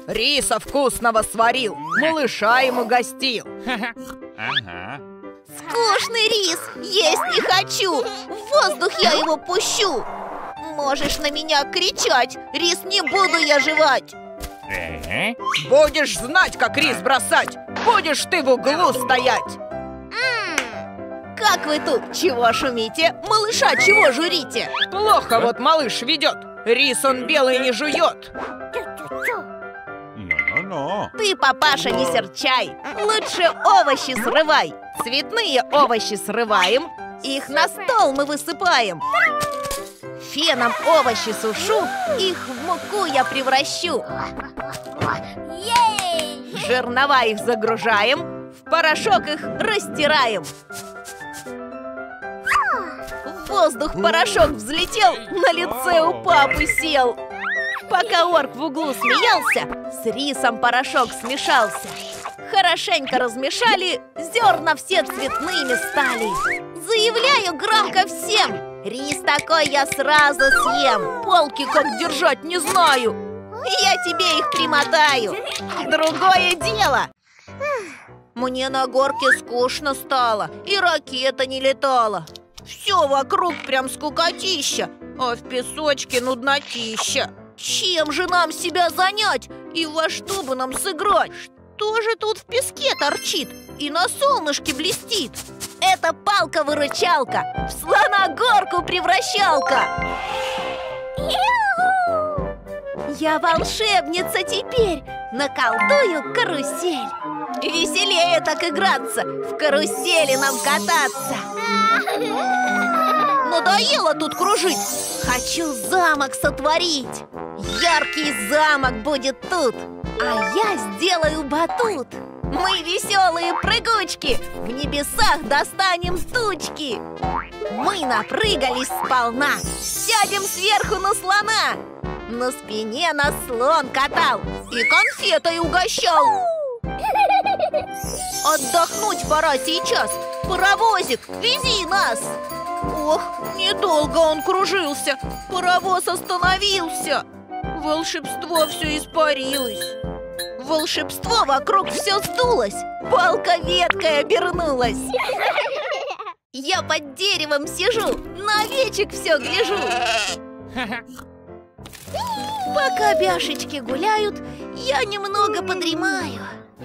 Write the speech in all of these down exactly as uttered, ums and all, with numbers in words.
Риса вкусного сварил, малыша ему гостил. Скучный рис, есть не хочу. В воздух я его пущу. Можешь на меня кричать, рис не буду я жевать. Будешь знать, как рис бросать. Будешь ты в углу стоять. Как вы тут? Чего шумите? Малыша чего журите? Плохо вот малыш ведет. Рис он белый не жует. Ты, папаша, не серчай. Лучше овощи срывай. Цветные овощи срываем, их на стол мы высыпаем. Феном овощи сушу, их в муку я превращу. Жернова их загружаем, в порошок их растираем. В воздух порошок взлетел, на лице у папы сел. Пока орк в углу смеялся, с рисом порошок смешался. Хорошенько размешали, зерна все цветными стали. Заявляю громко всем, рис такой я сразу съем. Палки как держать не знаю. Я тебе их примотаю. Другое дело. Мне на горке скучно стало, и ракета не летала. Все вокруг прям скукотища, а в песочке нуднотища. Чем же нам себя занять и во что бы нам сыграть? Что же тут в песке торчит и на солнышке блестит? Это палка-выручалка, в слона-горку превращалка. Я волшебница теперь, наколдую карусель. Веселее так играться, в карусели нам кататься. Надоело тут кружить, хочу замок сотворить. Яркий замок будет тут, а я сделаю батут. Мы веселые прыгучки, в небесах достанем тучки. Мы напрыгались сполна, сядем сверху на слона. На спине нас слон катал и конфетой угощал. Отдохнуть пора сейчас, паровозик, вези нас. Ох, недолго он кружился, паровоз остановился. Волшебство все испарилось. Волшебство вокруг все сдулось, палка веткой обернулась. Я под деревом сижу, на овечек все гляжу. Пока бяшечки гуляют, я немного подремаю.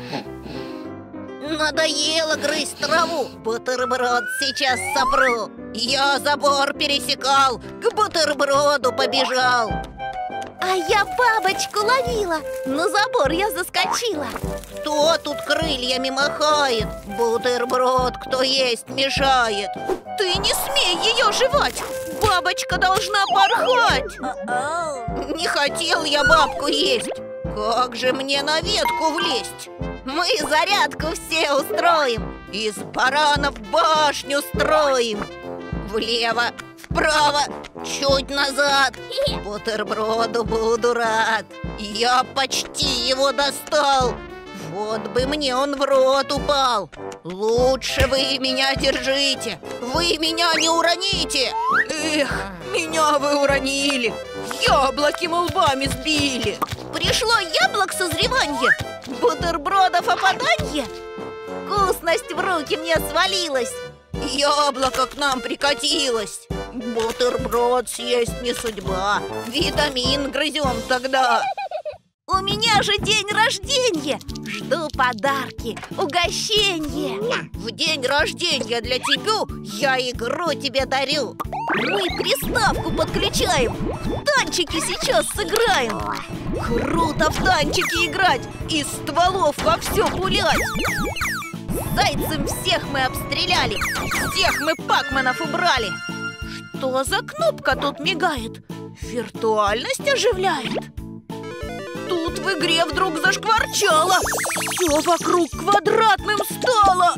Надоело грызть траву, бутерброд сейчас сопру. Я забор пересекал, к бутерброду побежал. А я бабочку ловила, на забор я заскочила. Кто тут крыльями махает? Бутерброд кто есть мешает. Ты не смей ее жевать, бабочка должна порхать. Не хотел я бабку есть, как же мне на ветку влезть? Мы зарядку все устроим, из баранов башню строим. Влево, вправо, чуть назад, бутерброду буду рад. Я почти его достал, вот бы мне он в рот упал. Лучше вы меня держите, вы меня не уроните. Эх, меня вы уронили, яблоки мы лбами сбили. Пришло яблок созреванье, бутербродов опаданье. Вкусность в руки мне свалилась, яблоко к нам прикатилось. Бутерброд съесть не судьба, витамин грызем тогда. У меня же день рождения, жду подарки, угощенье. В день рождения для тебя я игру тебе дарю. Мы приставку подключаем, в танчики сейчас сыграем. Круто в танчики играть и стволов во все пулять. Зайцем всех мы обстреляли, всех мы пакменов убрали. Что за кнопка тут мигает? Виртуальность оживляет. Тут в игре вдруг зашкварчало, все вокруг квадратным стало.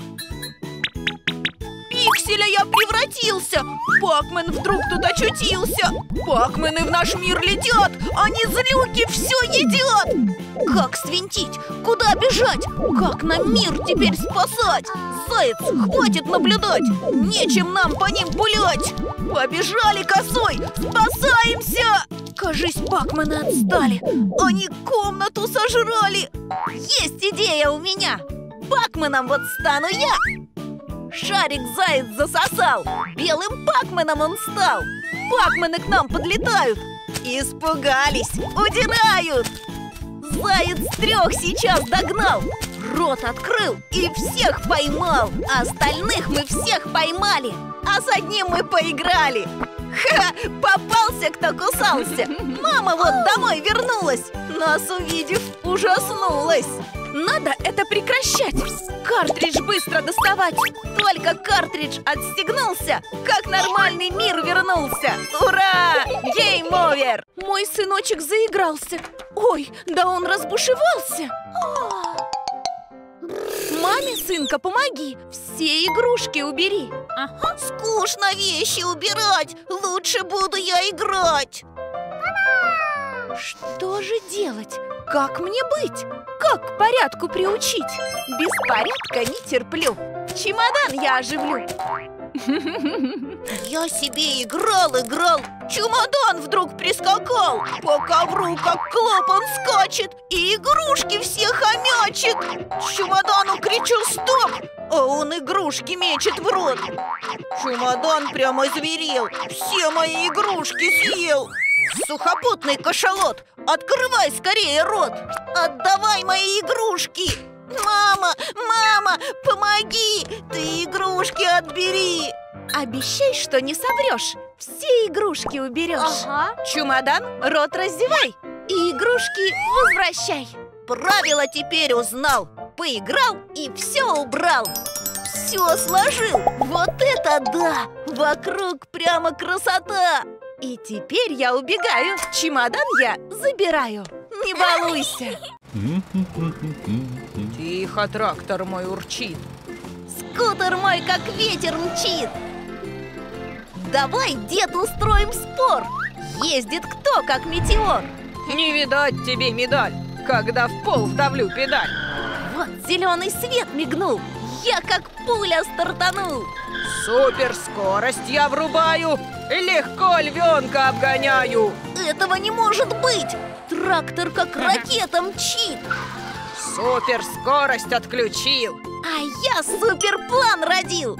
Пикселя я превратился, пакмен вдруг тут очутился. Пакмены в наш мир летят, они злюки все едят. Как свинтить, куда бежать, как нам мир теперь спасать? Заяц, хватит наблюдать, нечем нам по ним пулять. Побежали косой! Спасаемся! Кажись, пакмены отстали. Они комнату сожрали. Есть идея у меня. Пакменом вот стану я. Шарик заяц засосал. Белым пакменом он стал. Пакмены к нам подлетают. Испугались, удирают. Заяц трех сейчас догнал. Рот открыл и всех поймал. Остальных мы всех поймали. А с одним мы поиграли. Ха! Попался, кто кусался. Мама вот домой вернулась. Нас увидев, ужаснулась. Надо это прекращать. Картридж быстро доставать. Только картридж отстегнулся, как нормальный мир вернулся. Ура! Гейм-овер! Мой сыночек заигрался. Ой, да он разбушевался. Маме, сынка, помоги. Все игрушки убери. Ага. Скучно вещи убирать. Лучше буду я играть. Что же делать? Как мне быть? Как к порядку приучить? Беспорядка не терплю. Чемодан я оживлю. Я себе играл, играл. Чемодан вдруг прискакал. По ковру, как клоп, он скачет и игрушки все хомячит. Чемодану кричу «стоп!», а он игрушки мечет в рот. Чемодан прямо зверел, все мои игрушки съел. Сухопутный кашалот, открывай скорее рот. Отдавай мои игрушки. Мама, мама, помоги, ты игрушки отбери. Обещай, что не соврешь, все игрушки уберешь. Ага. Чемодан, рот раздевай и игрушки возвращай. Правила теперь узнал, поиграл и все убрал. Все сложил, вот это да, вокруг прямо красота. И теперь я убегаю, чемодан я забираю. Не балуйся. Тихо, трактор мой урчит. Скутер мой как ветер мчит. Давай, дед, устроим спор. Ездит кто как метеор. Не видать тебе медаль, когда в пол вдавлю педаль. Вот зеленый свет мигнул, я как пуля стартанул. Суперскорость я врубаю, легко львенка обгоняю. Этого не может быть, трактор как ракета мчит. Суперскорость отключил, а я суперплан родил.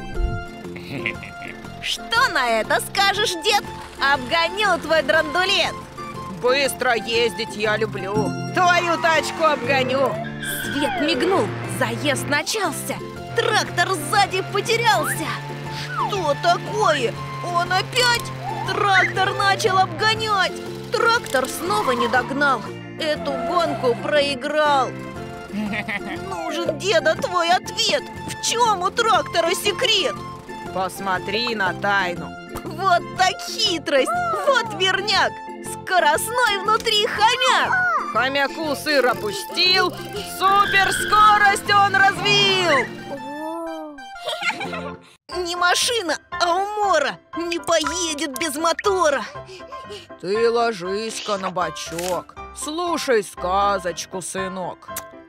Что на это скажешь, дед? Обгоню твой драндулет. Быстро ездить я люблю, твою тачку обгоню. Свет мигнул, заезд начался. Трактор сзади потерялся. Что такое? Он опять? Трактор начал обгонять. Трактор снова не догнал. Эту гонку проиграл. Нужен, деда, твой ответ. В чем у трактора секрет? Посмотри на тайну. Вот так хитрость, вот верняк. Скоростной внутри хомяк. Хомяку сыр опустил, суперскорость он развил. Не машина, а умора. Не поедет без мотора. Ты ложись-ка на бочок, слушай сказочку, сынок.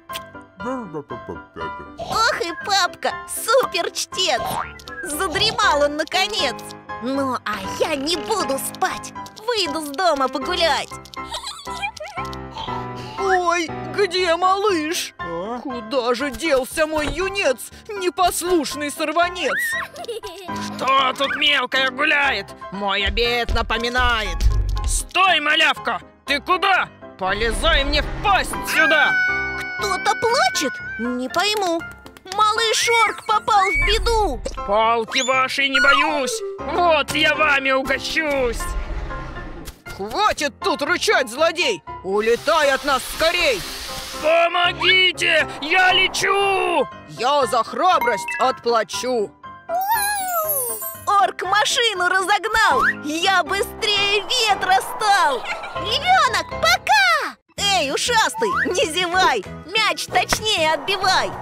Ох и папка, супер чтец. Задремал он наконец. Ну, а я не буду спать. Выйду с дома погулять. Ой, где малыш? А? Куда же делся мой юнец, непослушный сорванец? Что тут мелкая гуляет? Мой обед напоминает. Стой, малявка, ты куда? Полезай мне в пасть сюда. Кто-то плачет? Не пойму. Малыш орк попал в беду. Палки вашей не боюсь, вот я вами угощусь. Хватит тут рычать, злодей! Улетай от нас скорей! Помогите! Я лечу! Я за храбрость отплачу! Орк машину разогнал! Я быстрее ветра стал! Львенок, пока! Эй, ушастый, не зевай! Мяч точнее отбивай!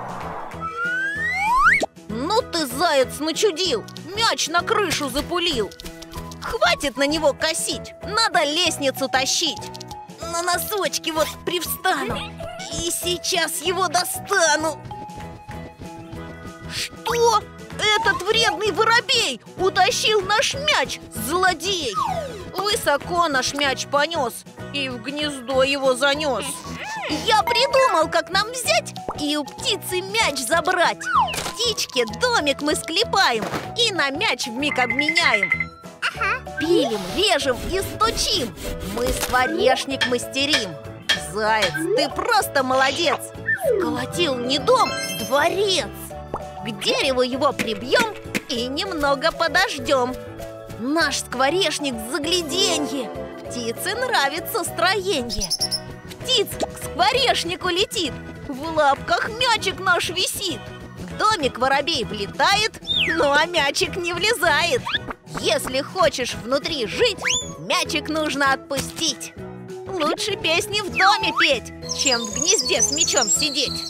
Ну ты, заяц, начудил! Мяч на крышу запулил! Хватит на него косить, надо лестницу тащить. На носочки вот привстану и сейчас его достану. Что? Этот вредный воробей утащил наш мяч, злодей! Высоко наш мяч понес и в гнездо его занес. Я придумал, как нам взять и у птицы мяч забрать. Птичке домик мы склепаем и на мяч вмиг обменяем. Пилим, режем и стучим, мы скворечник мастерим. Заяц, ты просто молодец! Сколотил не дом, дворец. К дереву его прибьем и немного подождем. Наш скворечник загляденье, птице нравится строенье. Птиц к скворечнику летит, в лапках мячик наш висит. В домик воробей влетает, ну а мячик не влезает. Если хочешь внутри жить, мячик нужно отпустить. Лучше песни в доме петь, чем в гнезде с мячом сидеть.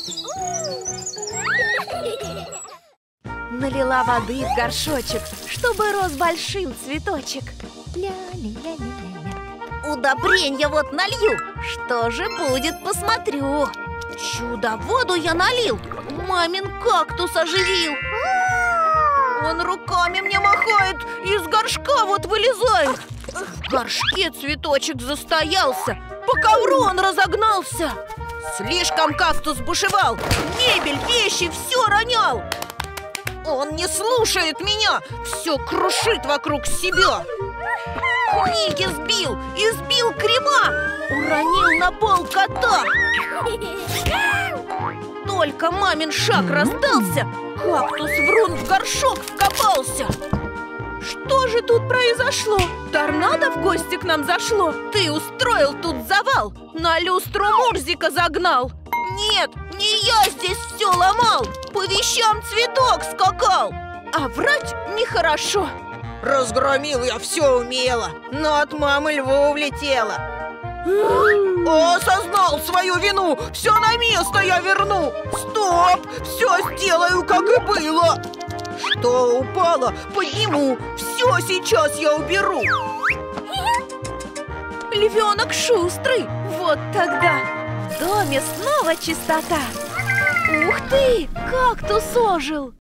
Налила воды в горшочек, чтобы рос большим цветочек. Ля-ля-ля-ля-ля. Удобренья вот налью, что же будет, посмотрю. Чудо-воду я налил, мамин кактус оживил. Он руками мне махает, из горшка вот вылезает. В горшке цветочек застоялся, по ковру он разогнался. Слишком кактус бушевал, мебель, вещи все ронял. Он не слушает меня, все крушит вокруг себя. Книги сбил, избил крема, уронил на пол кота. Только мамин шаг раздался, кактус врун в горшок вкопался. Что же тут произошло? Торнадо в гости к нам зашло? Ты устроил тут завал, на люстру Мурзика загнал. Нет, не я здесь все ломал, по вещам цветок скакал. А врать нехорошо. Разгромил я все умело, но от мамы льву улетела. Осознал свою вину, все на место я верну. Стоп, все сделаю, как и было. Что упало, подниму, все сейчас я уберу. Львенок шустрый, вот тогда в доме снова чистота. Ух ты, кактус ожил.